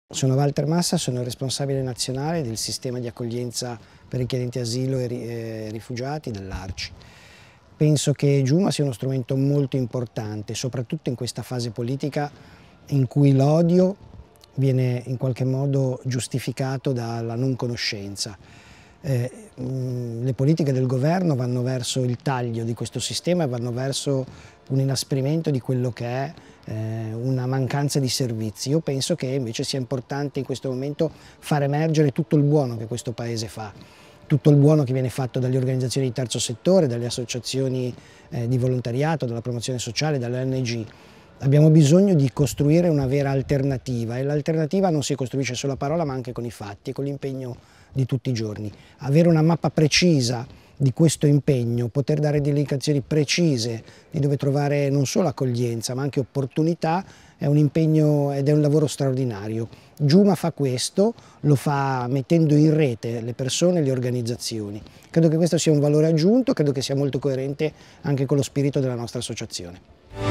Sono Walter Massa, sono il responsabile nazionale del sistema di accoglienza per richiedenti asilo e rifugiati dell'ARCI. Penso che Giuma sia uno strumento molto importante, soprattutto in questa fase politica in cui l'odio viene in qualche modo giustificato dalla non conoscenza. Le politiche del governo vanno verso il taglio di questo sistema e vanno verso un inasprimento di quello che è una mancanza di servizi. Io penso che invece sia importante in questo momento far emergere tutto il buono che questo Paese fa, tutto il buono che viene fatto dalle organizzazioni di terzo settore, dalle associazioni di volontariato, dalla promozione sociale, dalle ONG. Abbiamo bisogno di costruire una vera alternativa e l'alternativa non si costruisce solo a parola ma anche con i fatti e con l'impegno di tutti i giorni. Avere una mappa precisa di questo impegno, poter dare delle indicazioni precise di dove trovare non solo accoglienza ma anche opportunità è un impegno ed è un lavoro straordinario. Giuma fa questo, lo fa mettendo in rete le persone e le organizzazioni. Credo che questo sia un valore aggiunto, credo che sia molto coerente anche con lo spirito della nostra associazione.